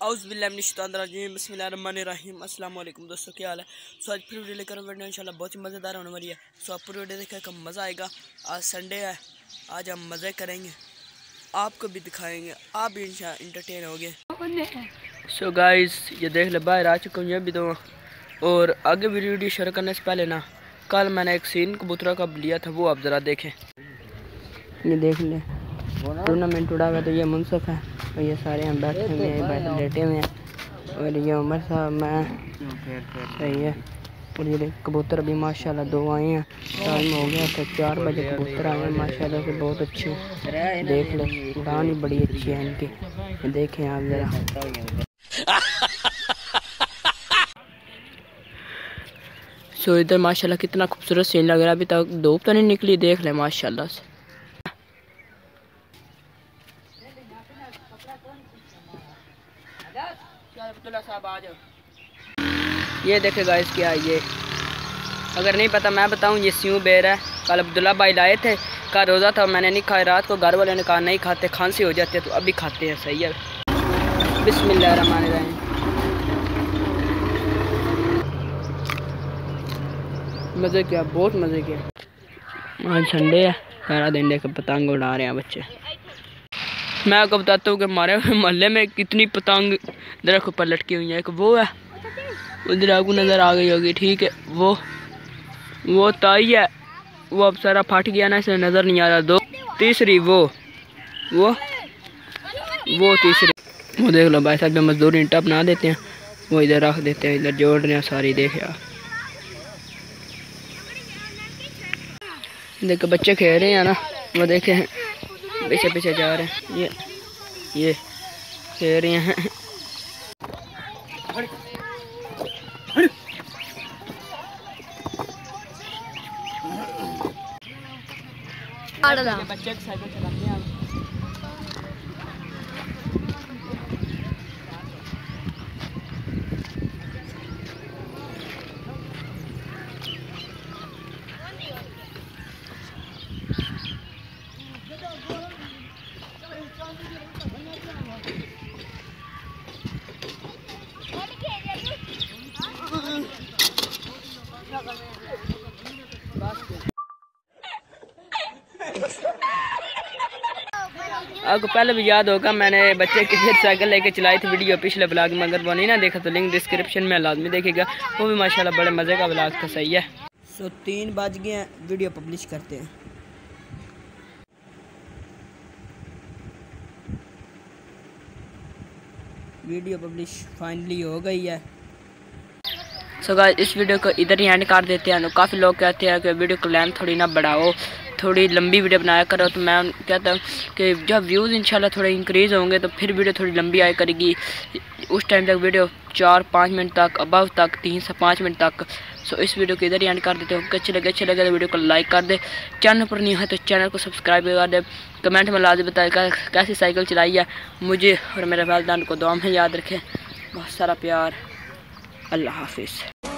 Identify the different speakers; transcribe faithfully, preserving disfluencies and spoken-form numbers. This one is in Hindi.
Speaker 1: औज़ुबिल्लाहिमिनश्शैतानिर्रजीम बिस्मिल्लाहिर्रहमानिर्रहीम। अस्सलाम वालेकुम दोस्तों, क्या हाल है। सो आज फिर वीडियो लेकर वीडियो इंशाल्लाह बहुत ही मज़ेदार होने वाली है। सो आप पूरी वीडियो देखिए, कब मज़ा आएगा। आज संडे है, आज हम मज़े करेंगे, आपको भी दिखाएंगे, आप भी इंशाल्लाह इंटरटेन होंगे। सो गाइस, ये देख ले, बाहर आ चुका हूँ ये भी दो। और आगे भी वीडियो शुरू करने से पहले ना, कल मैंने एक सीन कबूतरा का लिया था, वो आप ज़रा देखें। ये देख ले, टूर्नामेंट उड़ा हुआ। तो ये मुनसफ है और ये सारे हम बैठे हुए हैं, बैठे लेटे हुए हैं। और ये उमर साहब, मैं, सही है। और ये कबूतर अभी माशाल्लाह दो आए हैं, टाइम हो गया था चार बजे कबूतर आए हैं माशाल्लाह से, बहुत अच्छे। देख ले, उड़ान ही बड़ी अच्छी है इनकी, देखें आप ज़रा। सो इधर माशाल्लाह कितना खूबसूरत सीन लग रहा है। अभी तक धूप तो नहीं निकली, देख ले माशाल्लाह से। ये देखे गाइस, क्या है ये, अगर नहीं पता मैं बताऊं, ये स्यू बेर है। कल अब्दुल्ला भाई लाए थे, कल रोज़ा था, मैंने नहीं खाया। रात को घर वाले ने कहा नहीं खाते, खांसी हो जाती है, तो अभी खाते हैं। सही है। बिस्मिल्लाहिर्रहमानिर्रहीम। मज़े किया, बहुत मज़े किया। आज संडे है, सारा दिन देख पतंग उड़ा रहे हैं बच्चे। मैं आपको बताता हूँ कि हमारे मोहल्ले में कितनी पतंग दरख्त पर लटकी हुई है। एक वो है, उधर आपको नज़र आ गई होगी, ठीक है। वो वो ताई है, वो अब सारा फट गया ना, इसे नज़र नहीं आ रहा। दो तीसरी वो वो वो तीसरी वो देख लो भाई साहब, मजदूर ईंटा बना देते हैं, वो इधर रख देते हैं, इधर जोड़ रहे हैं सारी। देख यार, देखो बच्चे खेल रहे हैं ना, वो देखे पीछे पीछे जा रहे हैं। ये ये खेल रहे हैं। बच्चे साइकिल चलाते हैं। आपको पहले भी याद होगा, मैंने बच्चे की फिर साइकिल लेके चलाई थी वीडियो पिछले ब्लॉग में। अगर वो नहीं ना देखा तो लिंक डिस्क्रिप्शन में लाजमी देखिएगा, वो भी माशाल्लाह बड़े मज़े का ब्लॉग था। सही है। सो तीन बज गए हैं, वीडियो पब्लिश करते हैं। वीडियो पब्लिश फाइनली हो गई है। सो गाइस, इस वीडियो को इधर ही एंड कर देते हैं। काफ़ी लोग कहते हैं कि वीडियो को लेंथ थोड़ी ना बढ़ाओ, थोड़ी लंबी वीडियो बनाया करो। तो मैं कहता हूँ कि जब व्यूज़ इंशाल्लाह थोड़े इंक्रीज़ होंगे तो फिर वीडियो थोड़ी लंबी आया करेगी। उस टाइम तक वीडियो चार पाँच मिनट तक, अबव तक तीन से पाँच मिनट तक। सो इस वीडियो को इधर ही एंड कर देते हैं। अच्छे लगे अच्छे लगे तो वीडियो को लाइक कर दे, चैनल पर नहीं है तो चैनल को सब्सक्राइब कर दे, कमेंट में लाजमी बताए कैसी साइकिल चलाई है। मुझे और मेरे वालिदैन को दुआ में याद रखें। बहुत सारा प्यार। अल्लाह हाफिज़।